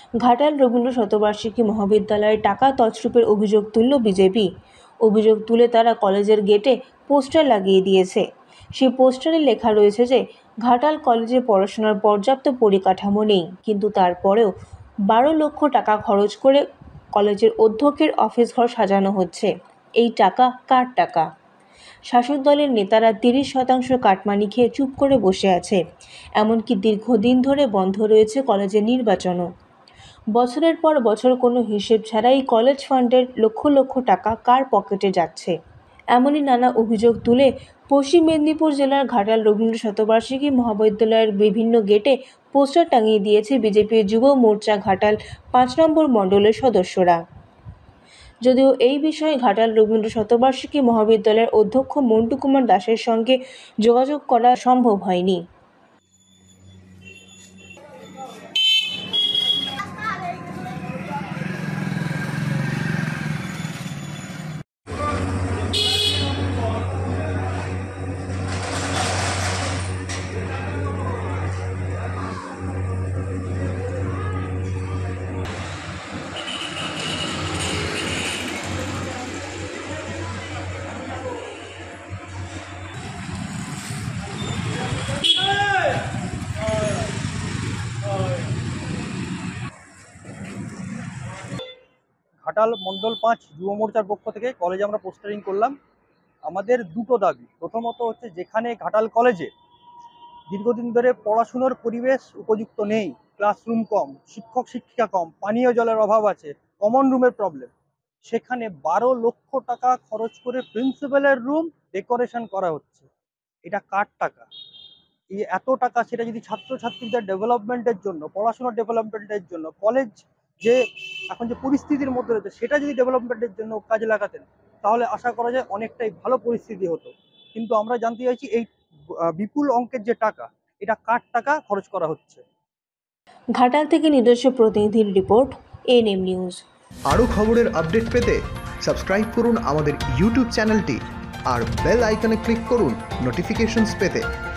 ঘাটাল রবীন্দ্র শতবার্ষিকী মহাবিদ্যালয়ে টাকা তছরূপের অভিযোগ তুলল বিজেপি। অভিযোগ তুলে তারা কলেজের গেটে পোস্টার লাগিয়ে দিয়েছে। সেই পোস্টারে লেখা রয়েছে যে ঘাটাল কলেজে পড়াশোনার পর্যাপ্ত পরিকাঠামো নেই, কিন্তু তারপরেও 12 লক্ষ টাকা খরচ করে কলেজের অধ্যক্ষের অফিস ঘর সাজানো হচ্ছে। এই টাকা কার টাকা? শাসক দলের নেতারা 30% কাটমানি খেয়ে চুপ করে বসে আছে। এমনকি দীর্ঘদিন ধরে বন্ধ রয়েছে কলেজের নির্বাচনও। বছরের পর বছর কোনো হিসেব ছাড়াই কলেজ ফান্ডের লক্ষ লক্ষ টাকা কার পকেটে যাচ্ছে, এমনই নানা অভিযোগ তুলে পশ্চিম মেদিনীপুর জেলার ঘাটাল রবীন্দ্র শতবার্ষিকী মহাবিদ্যালয়ের বিভিন্ন গেটে পোস্টার টাঙিয়ে দিয়েছে বিজেপির যুব মোর্চা ঘাটাল 5 নম্বর মণ্ডলের সদস্যরা। যদিও এই বিষয়ে ঘাটাল রবীন্দ্র শতবার্ষিকী মহাবিদ্যালয়ের অধ্যক্ষ মন্টু কুমার দাসের সঙ্গে যোগাযোগ করা সম্ভব হয়নি। ঘাটাল মন্ডল 5 যুব মোর্চার পক্ষ থেকে কলেজে আমরা পোস্টারিং করলাম। আমাদের দুটো দাবি। প্রথমত হচ্ছে, যেখানে ঘাটাল কলেজে দীর্ঘদিন ধরে পড়াশুনোর পরিবেশ উপযুক্ত নেই, ক্লাসরুম কম, শিক্ষক শিক্ষিকা কম, পানীয় জলের অভাব আছে, কমন রুমের প্রবলেম, সেখানে 12 লক্ষ টাকা খরচ করে প্রিন্সিপালের রুম ডেকোরেশন করা হচ্ছে। এটা কার টাকা? এই এত টাকা সেটা যদি ছাত্রছাত্রীদের ডেভেলপমেন্টের জন্য, পড়াশোনার ডেভেলপমেন্টের জন্য, কলেজ যে এখন যে পরিস্থিতির মধ্যে রয়েছে সেটা যদি ডেভেলপমেন্টের জন্য কাজে লাগাতেন, তাহলে আশা করা যায় অনেকটাই ভালো পরিস্থিতি হতো। কিন্তু আমরা জানতে চাইছি এই বিপুল অঙ্কের যে টাকা, এটা কার টাকা খরচ করা হচ্ছে। ঘাটাল থেকে নিজস্ব প্রতিনিধির রিপোর্ট, এএনএম নিউজ। আরও খবরের আপডেট পেতে সাবস্ক্রাইব করুন আমাদের ইউটিউব চ্যানেলটি আর বেল আইকনে ক্লিক করুন নোটিফিকেশনস পেতে।